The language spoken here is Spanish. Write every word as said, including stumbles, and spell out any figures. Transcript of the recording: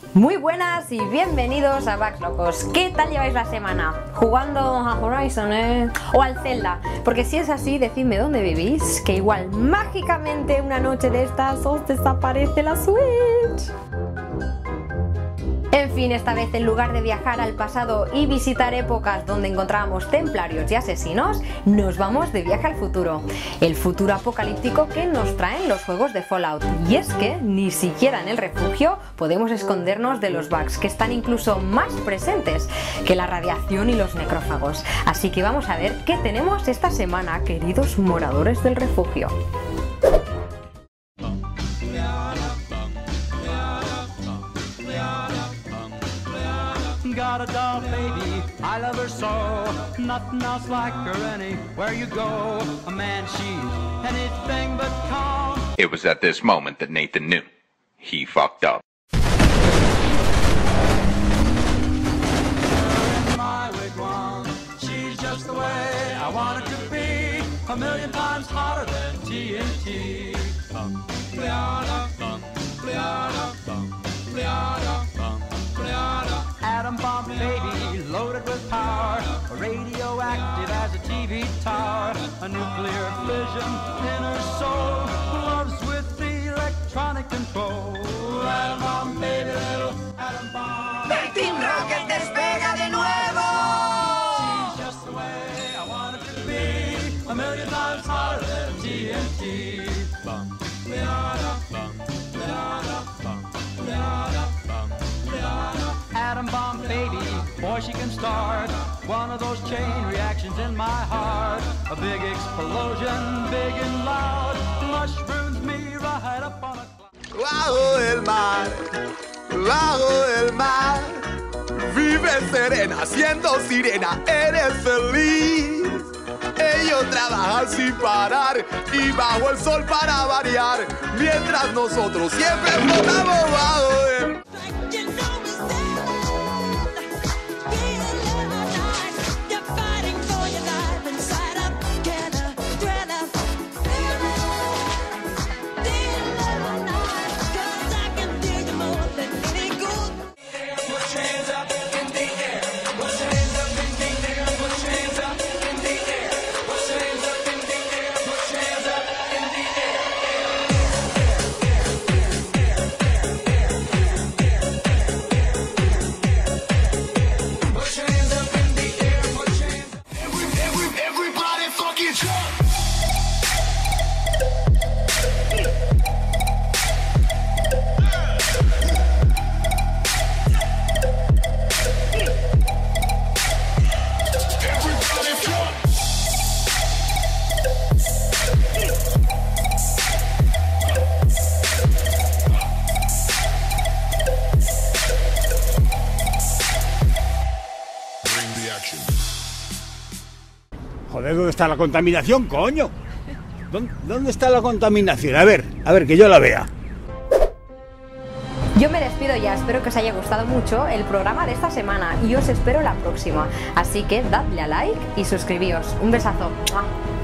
Muy buenas y bienvenidos a Bugs Locos. ¿Qué tal lleváis la semana? ¿Jugando a Horizon eh? o al Zelda? Porque si es así, decidme dónde vivís, que igual mágicamente una noche de estas os desaparece la Switch. En fin, esta vez en lugar de viajar al pasado y visitar épocas donde encontrábamos templarios y asesinos, nos vamos de viaje al futuro. El futuro apocalíptico que nos traen los juegos de Fallout. Y es que ni siquiera en el refugio podemos escondernos de los bugs, que están incluso más presentes que la radiación y los necrófagos. Así que vamos a ver qué tenemos esta semana, queridos moradores del refugio. Got a doll baby, I love her so. Nothing else like her anywhere you go. A man, she's anything but calm. It was at this moment that Nathan knew. He fucked up. In my wigwam, she's just the way I want it to be. A million times hotter than T N T. Bum, Liana, bum, Liana, bum, Liana, bum, Liana. Atom bomb baby, loaded with power, radioactive as a T V tower, a nuclear fission in her soul, loves with the electronic control. Atom bomb baby, little atom bomb. ¡El Team Rocket despega de nuevo! She's just the way I want it to be, a million times hotter than T N T. Bum, Liana, bum, Liana, bum, Liana, bum, Liana. Atom bomb baby, boy she can start one of those chain reactions in my heart. A big explosion, big and loud, mushrooms me right up on a cloud. Bajo el mar, bajo el mar, vive serena, siendo sirena, eres feliz. Ellos trabajan sin parar y bajo el sol para variar, mientras nosotros siempre flotamos bajo el mar. Joder, ¿dónde está la contaminación, coño? ¿Dónde, ¿Dónde está la contaminación? A ver, a ver, que yo la vea. Yo me despido ya, espero que os haya gustado mucho el programa de esta semana y os espero la próxima. Así que dadle a like y suscribíos. Un besazo. ¡Mua!